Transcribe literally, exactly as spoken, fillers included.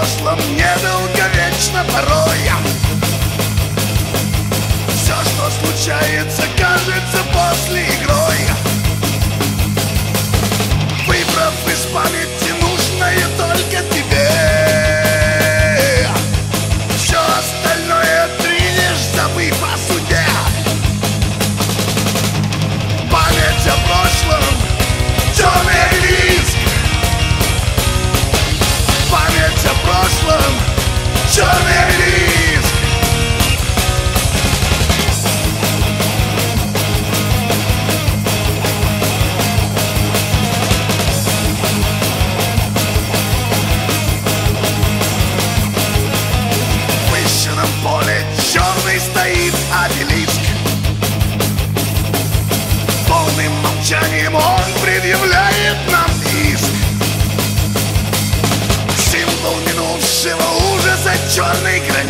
прошлом недолговечно порой. Все, что случается, кажется после игрой. Выбрав из памяти нужное только тебе, все остальное тринешь, забыв о суде. Память о прошлом, черный обелиск. Память о прошлом, черный обелиск. В выщенном поле черный стоит обелиск. Полным молчанием он предъявляет нам иск. Символ минувшего ужаса черной границы.